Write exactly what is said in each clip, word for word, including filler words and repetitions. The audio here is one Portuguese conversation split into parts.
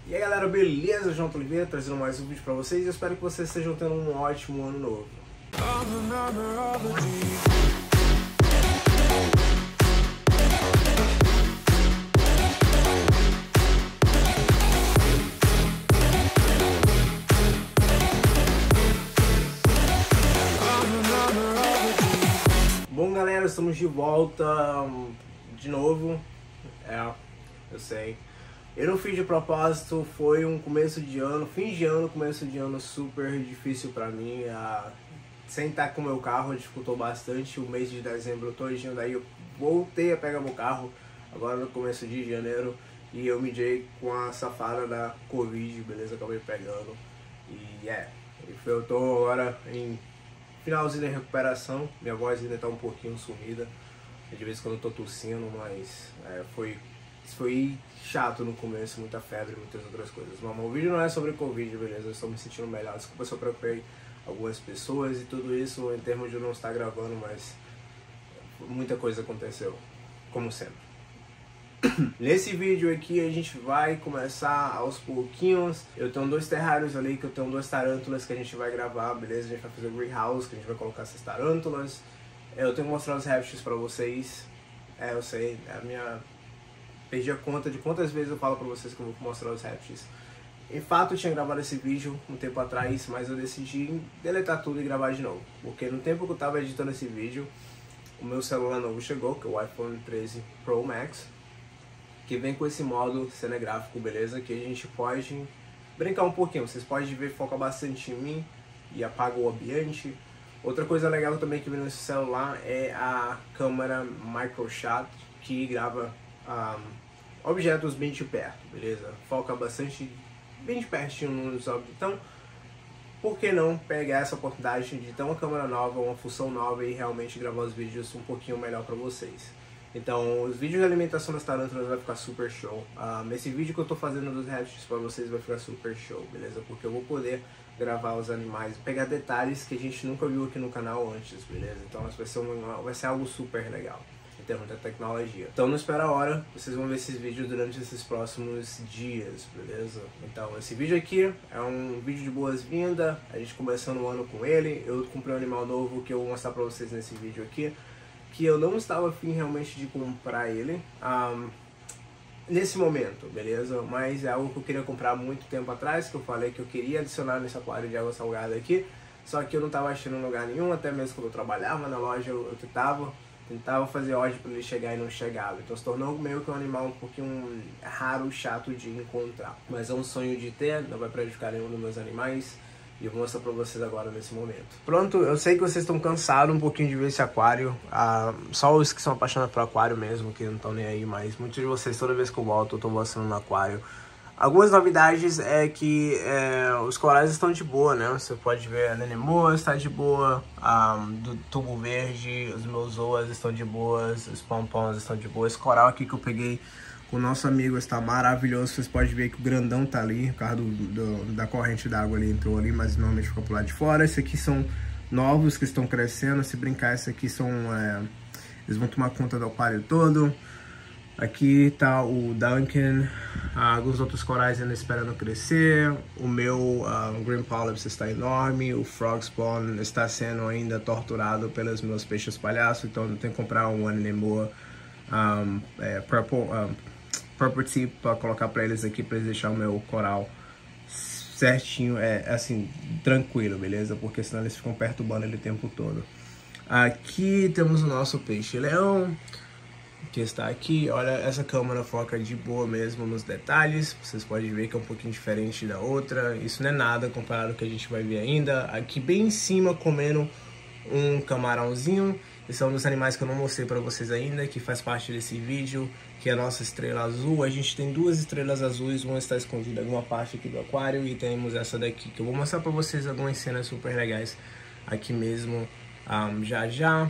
E aí galera, beleza? João Oliveira trazendo mais um vídeo pra vocês. Eu espero que vocês estejam tendo um ótimo ano novo. Bom galera, estamos de volta um, de novo. É, eu sei. Eu não fiz de propósito, foi um começo de ano, fim de ano, começo de ano super difícil pra mim. A, sem estar com o meu carro dificultou bastante o mês de dezembro todinho, daí eu voltei a pegar meu carro agora no começo de janeiro e eu me dei com a safada da Covid, beleza? Acabei pegando e é, eu tô agora em finalzinho de recuperação, minha voz ainda tá um pouquinho sumida, de vez em quando eu tô tossindo, mas é, foi... Foi chato no começo, muita febre e muitas outras coisas. Mas o vídeo não é sobre Covid, beleza? Eu estou me sentindo melhor. Desculpa se eu preocupei algumas pessoas e tudo isso em termos de eu não estar gravando, mas muita coisa aconteceu, como sempre. Nesse vídeo aqui a gente vai começar aos pouquinhos. Eu tenho dois terrários ali, que eu tenho duas tarântulas que a gente vai gravar, beleza? A gente vai fazer o greenhouse, que a gente vai colocar essas tarântulas. Eu tenho que mostrar os répteis pra vocês. É, eu sei, é a minha... Perdi a conta de quantas vezes eu falo pra vocês que eu vou mostrar os répteis. Em fato, eu tinha gravado esse vídeo um tempo atrás, mas eu decidi deletar tudo e gravar de novo. Porque no tempo que eu tava editando esse vídeo, o meu celular novo chegou, que é o iPhone treze Pro Max, que vem com esse modo cenegráfico, beleza? Que a gente pode brincar um pouquinho. Vocês podem ver, foca bastante em mim e apaga o ambiente. Outra coisa legal também que vem nesse celular é a câmera Micro Shot, que grava Um, objetos bem de perto, beleza? Foca bastante bem de pertinho nos objetos. Então, por que não pegar essa oportunidade de ter uma câmera nova, uma função nova e realmente gravar os vídeos um pouquinho melhor pra vocês? Então, os vídeos de alimentação das tarântulas vai ficar super show. Um, esse vídeo que eu tô fazendo dos répteis pra vocês vai ficar super show, beleza? Porque eu vou poder gravar os animais, pegar detalhes que a gente nunca viu aqui no canal antes, beleza? Então, vai ser, uma, vai ser algo super legal em termos da tecnologia. Então não espera a hora, vocês vão ver esses vídeos durante esses próximos dias, beleza? Então esse vídeo aqui é um vídeo de boas-vindas, a gente começando o ano com ele. Eu comprei um animal novo que eu vou mostrar pra vocês nesse vídeo aqui, que eu não estava afim realmente de comprar ele um, nesse momento, beleza? Mas é algo que eu queria comprar há muito tempo atrás, que eu falei que eu queria adicionar nesse aquário de água salgada aqui, só que eu não estava achando em lugar nenhum, até mesmo quando eu trabalhava na loja eu, eu tentava Tentava fazer ordem para ele chegar e não chegava. Então se tornou meio que um animal um pouquinho raro, chato de encontrar. Mas é um sonho de ter, não vai prejudicar nenhum dos meus animais. E eu vou mostrar para vocês agora nesse momento. Pronto, eu sei que vocês estão cansados um pouquinho de ver esse aquário. Ah, só os que são apaixonados por aquário mesmo, que não estão nem aí. Mas muitos de vocês, toda vez que eu volto, eu estou mostrando no aquário. Algumas novidades é que é, os corais estão de boa, né? Você pode ver a anemoa está de boa, a, do tubo verde, os meus zoas estão de boas, os pompons estão de boa. Esse coral aqui que eu peguei com o nosso amigo está maravilhoso. Vocês podem ver que o grandão tá ali, por causa do, do, da corrente d'água ali, entrou ali, mas normalmente ficou pro lado de fora. Esses aqui são novos que estão crescendo. Se brincar, esses aqui são... É, eles vão tomar conta do aquário todo. Aqui tá o Duncan, alguns outros corais ainda esperando crescer. O meu uh, Green Polyps está enorme. O Frog Spawn está sendo ainda torturado pelos meus peixes palhaços. Então eu tenho que comprar um anemoa um, é, Purple, um, Purple Tip para colocar para eles aqui, para eles deixar o meu coral certinho, é assim, tranquilo, beleza? Porque senão eles ficam perturbando ele o tempo todo. Aqui temos o nosso peixe-leão, que está aqui. Olha, essa câmera foca de boa mesmo nos detalhes. Vocês podem ver que é um pouquinho diferente da outra. Isso não é nada comparado ao que a gente vai ver ainda. Aqui bem em cima comendo um camarãozinho. Esse é um dos animais que eu não mostrei para vocês ainda, que faz parte desse vídeo, que é a nossa estrela azul. A gente tem duas estrelas azuis, uma está escondida em alguma parte aqui do aquário, e temos essa daqui, que eu vou mostrar para vocês algumas cenas super legais aqui mesmo um, já já.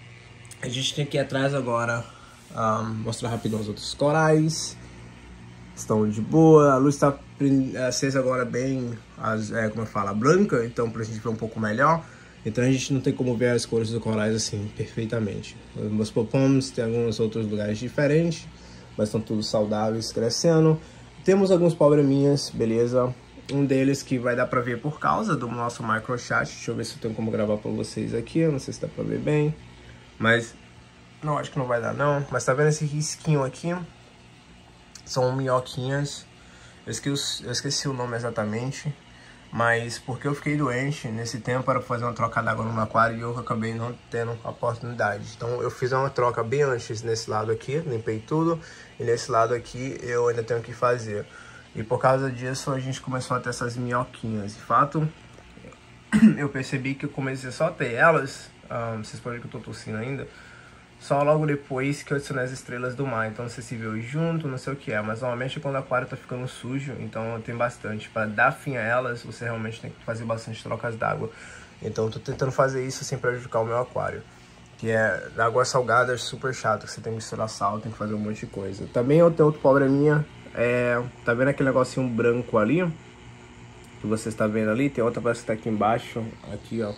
A gente tem aqui atrás agora Um, mostrar rapidão os outros corais. Estão de boa. A luz está acesa agora bem, as, é, como eu falo, branca. Então pra gente ver um pouco melhor. Então a gente não tem como ver as cores dos corais assim perfeitamente. Os pompons tem alguns outros lugares diferentes, mas estão todos saudáveis, crescendo. temos alguns probleminhas, beleza? Um deles que vai dar pra ver por causa do nosso microchat. Deixa eu ver se eu tenho como gravar pra vocês aqui. Eu não sei se dá pra ver bem, mas não, acho que não vai dar não. Mas tá vendo esse risquinho aqui? São minhoquinhas. Eu esqueci, eu esqueci o nome exatamente, mas porque eu fiquei doente nesse tempo era pra fazer uma troca d'água no meu aquário e eu acabei não tendo a oportunidade. Então eu fiz uma troca bem antes nesse lado aqui, limpei tudo, e nesse lado aqui eu ainda tenho que fazer. E por causa disso a gente começou a ter essas minhoquinhas. De fato, eu percebi que eu comecei só a ter elas, um, vocês podem ver que eu tô tossindo ainda, só logo depois que eu adicionei as estrelas do mar. Então você se viu junto, não sei o que é, mas normalmente quando o aquário tá ficando sujo, então tem bastante. Para dar fim a elas, você realmente tem que fazer bastante trocas d'água. Então eu tô tentando fazer isso sem prejudicar o meu aquário. Que é água salgada, é super chato, que você tem que misturar sal, tem que fazer um monte de coisa. Também eu tenho outro probleminha. É, tá vendo aquele negocinho branco ali? Que você está vendo ali? Tem outra parece que tá aqui embaixo. Aqui, ó.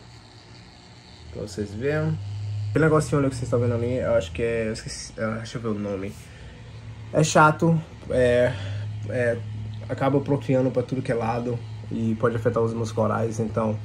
Pra vocês verem. Aquele negocinho ali que vocês estão vendo ali, eu acho que é... Eu esqueci, deixa eu ver o nome. É chato. É, é, acaba procriando pra tudo que é lado. E pode afetar os meus corais. Então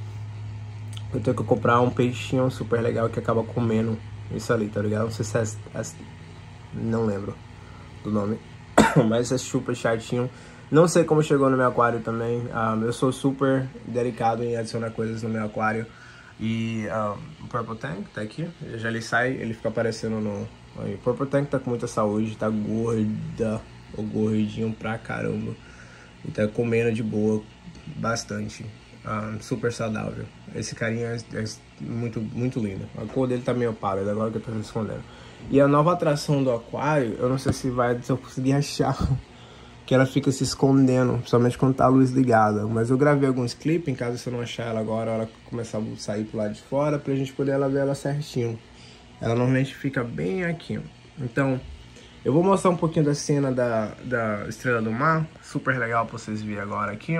eu tenho que comprar um peixinho super legal que acaba comendo isso ali, tá ligado? Não sei se é... é não lembro do nome. Mas é super chatinho. Não sei como chegou no meu aquário também. Um, eu sou super delicado em adicionar coisas no meu aquário. E um, o Purple Tank tá aqui. Já ele sai, ele fica aparecendo no... Aí, o Purple Tank tá com muita saúde, tá gorda. Ou gordinho pra caramba. E tá comendo de boa bastante. Um, super saudável. Esse carinha é, é muito, muito lindo. A cor dele tá meio pálida, agora que eu tô respondendo. E a nova atração do aquário, eu não sei se vai, se eu conseguir achar, que ela fica se escondendo, principalmente quando tá a luz ligada. Mas eu gravei alguns clipes, em caso se eu não achar ela agora, ela começar a sair pro lado de fora, pra gente poder ela ver ela certinho. Ela normalmente fica bem aqui. Então, eu vou mostrar um pouquinho da cena da, da Estrela do Mar, super legal pra vocês verem agora aqui.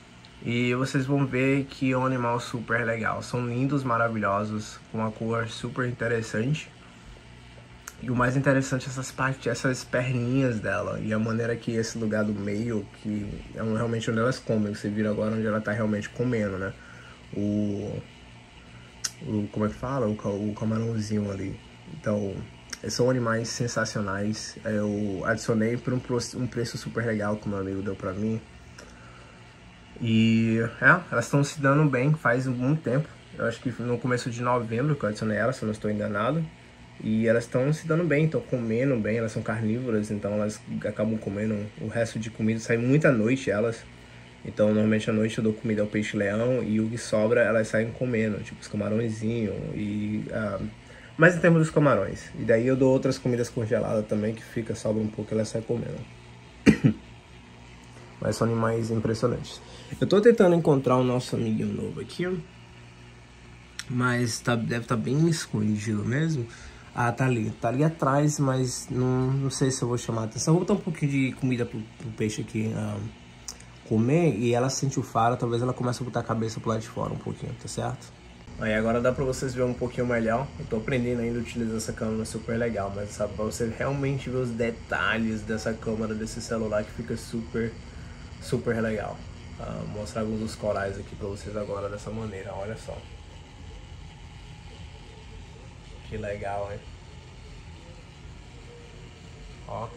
E vocês vão ver que é um animal super legal. São lindos, maravilhosos, com uma cor super interessante. E o mais interessante é essas partes, essas perninhas dela. E a maneira que esse lugar do meio, que é realmente onde elas comem. Você vira agora onde ela tá realmente comendo, né? O... o como é que fala? O, o camarãozinho ali. Então, são animais sensacionais. Eu adicionei por um, um preço super legal que o meu amigo deu pra mim. E é, elas estão se dando bem faz muito tempo. Eu acho que no começo de novembro que eu adicionei elas, se eu não estou enganado. E elas estão se dando bem, estão comendo bem, elas são carnívoras, então elas acabam comendo o resto de comida. Sai muita noite elas, então normalmente à noite eu dou comida ao peixe-leão e o que sobra elas saem comendo, tipo os camarõezinhos e... Uh, mas em termos dos camarões. E daí eu dou outras comidas congeladas também, que fica, sobra um pouco e elas saem comendo. Mas são animais impressionantes. Eu tô tentando encontrar o nosso amiguinho novo aqui, mas tá, deve estar tá bem escondido mesmo. Ah, tá ali, tá ali atrás, mas não, não sei se eu vou chamar a atenção. Vou botar um pouquinho de comida pro, pro peixe aqui um, comer e ela sente o faro, talvez ela comece a botar a cabeça pro lado de fora um pouquinho, tá certo? Aí agora dá pra vocês verem um pouquinho melhor. Eu tô aprendendo ainda a utilizar essa câmera super legal, mas sabe, pra você realmente ver os detalhes dessa câmera, desse celular que fica super, super legal. Uh, vou mostrar alguns dos corais aqui pra vocês agora dessa maneira, olha só. Que legal, hein? Ó.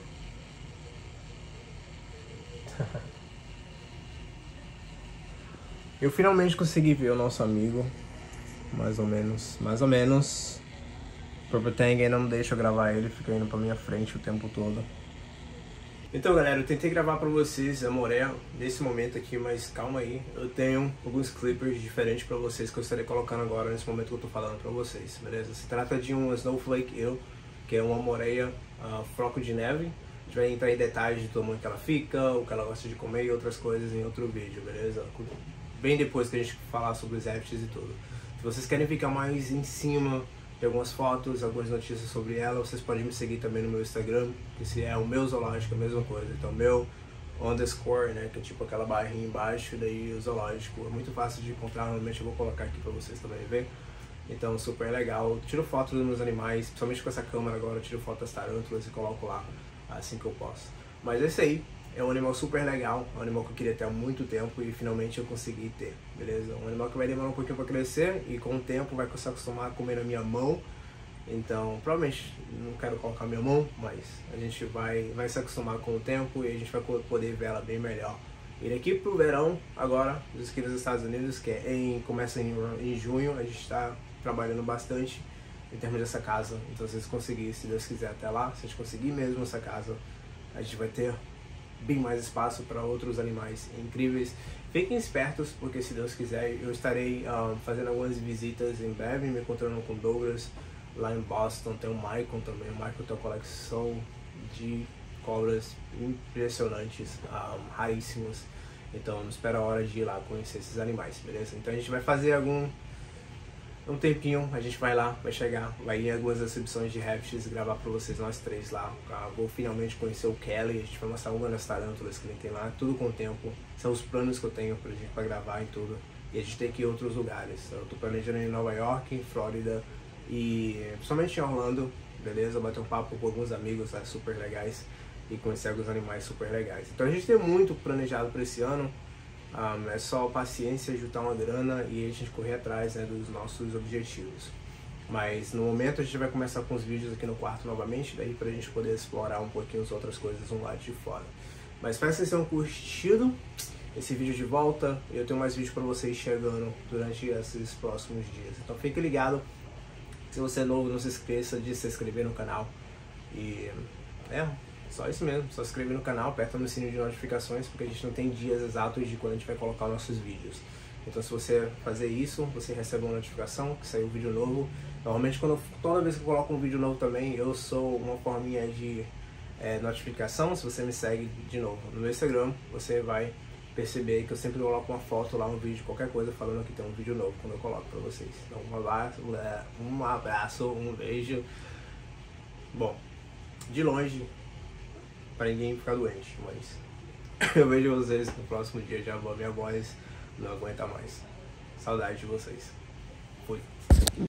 Eu finalmente consegui ver o nosso amigo. Mais ou menos. Mais ou menos. O Purple Tank ainda não deixa eu gravar ele. Fica indo pra minha frente o tempo todo. Então, galera, eu tentei gravar pra vocês a Moré nesse momento aqui, mas calma aí. Eu tenho alguns clippers diferentes pra vocês que eu estarei colocando agora nesse momento que eu tô falando pra vocês, beleza? Se trata de um Snowflake Eel, que é uma moreia uh, floco de neve. A gente vai entrar em detalhes do tamanho que ela fica, o que ela gosta de comer e outras coisas em outro vídeo, beleza? Bem depois que a gente falar sobre os répteis e tudo. Se vocês querem ficar mais em cima de algumas fotos, algumas notícias sobre ela, vocês podem me seguir também no meu Instagram, que se é o meu zoológico, a mesma coisa. Então, meu underscore, né, que é tipo aquela barrinha embaixo, daí o zoológico. É muito fácil de encontrar, normalmente eu vou colocar aqui pra vocês também ver. Então, super legal. Eu tiro fotos dos meus animais, principalmente com essa câmera agora, eu tiro fotos das tarântulas e coloco lá assim que eu posso. Mas é isso aí. é um animal super legal, é um animal que eu queria ter há muito tempo e finalmente eu consegui ter, beleza? Um animal que vai demorar um pouquinho para crescer e com o tempo vai se acostumar a comer na minha mão. Então, provavelmente não quero colocar minha mão, mas a gente vai, vai se acostumar com o tempo e a gente vai poder ver ela bem melhor. E daqui pro verão, agora, dos aqui nos Estados Unidos, que é em, começa em, em junho, a gente está trabalhando bastante em termos dessa casa. Então, se vocês conseguirem, se Deus quiser, até lá, se a gente conseguir mesmo essa casa, a gente vai ter bem mais espaço para outros animais incríveis. Fiquem espertos, porque se Deus quiser, eu estarei um, fazendo algumas visitas em breve, me encontrando com Douglas lá em Boston. Tem o Michael também. O Michael tem uma coleção de cobras impressionantes, um, raríssimos. Então não espera a hora de ir lá conhecer esses animais, beleza? Então a gente vai fazer algum um tempinho, a gente vai lá, vai chegar, vai ir em algumas exibições de répteis, gravar pra vocês, nós três lá. Tá? Vou finalmente conhecer o Kelly, a gente vai mostrar uma das tarântulas que ele tem lá, tudo com o tempo. São os planos que eu tenho pra gente pra gravar e tudo. E a gente tem que ir em outros lugares. Eu tô planejando em Nova York, em Flórida e principalmente em Orlando, beleza? Bater um papo com alguns amigos lá, super legais, e conhecer alguns animais super legais. Então a gente tem muito planejado para esse ano. Um, é só paciência, juntar uma grana e a gente correr atrás, né, dos nossos objetivos. Mas no momento a gente vai começar com os vídeos aqui no quarto novamente, daí pra gente poder explorar um pouquinho as outras coisas do lado de fora. Mas espero que vocês tenham curtido esse vídeo de volta. Eu tenho mais vídeos pra vocês chegando durante esses próximos dias. Então fique ligado. Se você é novo, não se esqueça de se inscrever no canal. E é, só isso mesmo, só se inscrever no canal, aperta no sininho de notificações, porque a gente não tem dias exatos de quando a gente vai colocar os nossos vídeos. Então se você fazer isso, você recebe uma notificação que saiu um vídeo novo. Normalmente quando, toda vez que eu coloco um vídeo novo também, eu sou uma forminha de é, notificação. Se você me segue de novo no meu Instagram, você vai perceber que eu sempre coloco uma foto lá, um vídeo, qualquer coisa, falando que tem um vídeo novo quando eu coloco pra vocês. Então um abraço, um abraço, um beijo. Bom, de longe, para ninguém ficar doente, mas eu vejo vocês no próximo dia. Já vou, minha voz não aguenta mais. Saudade de vocês. Fui.